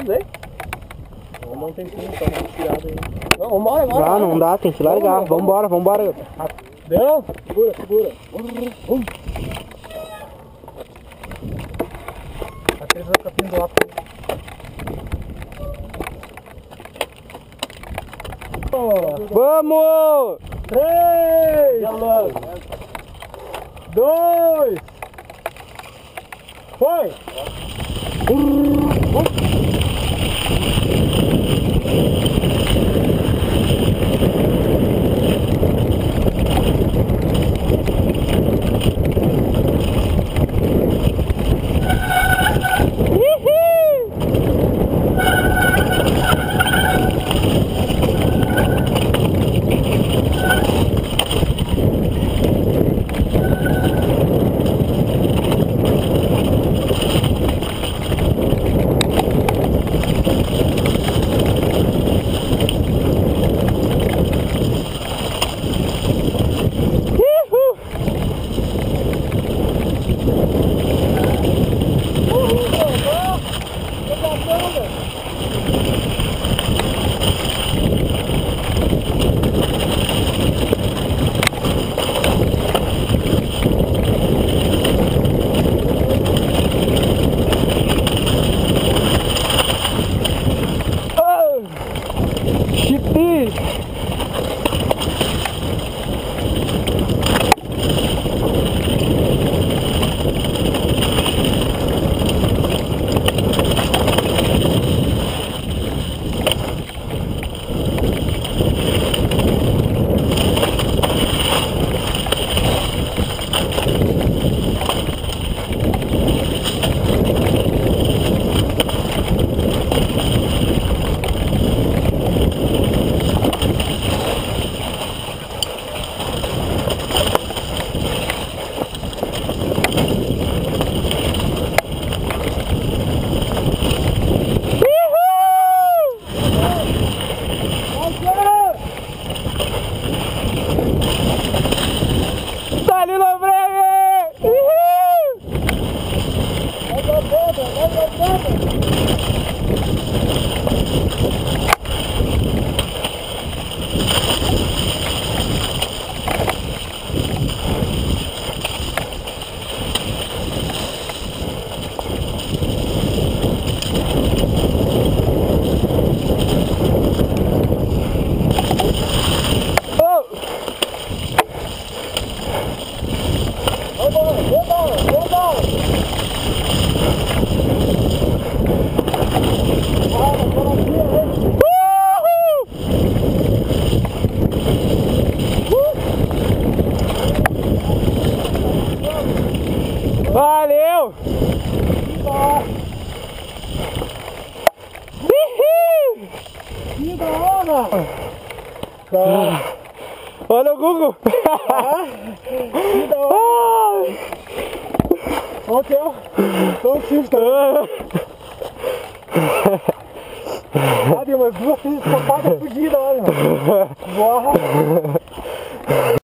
Vamos ver. Vamos dar um tempinho, só uma respirada aí. Não, vambora. Não dá, tem que largar. Vambora. Deu? Segura. Até ele vai ficar pendurado. Vamos! 3, 2, foi! Valeu! Que da hora! Olha o Google! Que da hora! Olha o teu! Tô susto! Ah, deu umas duas copadas fodidas, olha! Boa!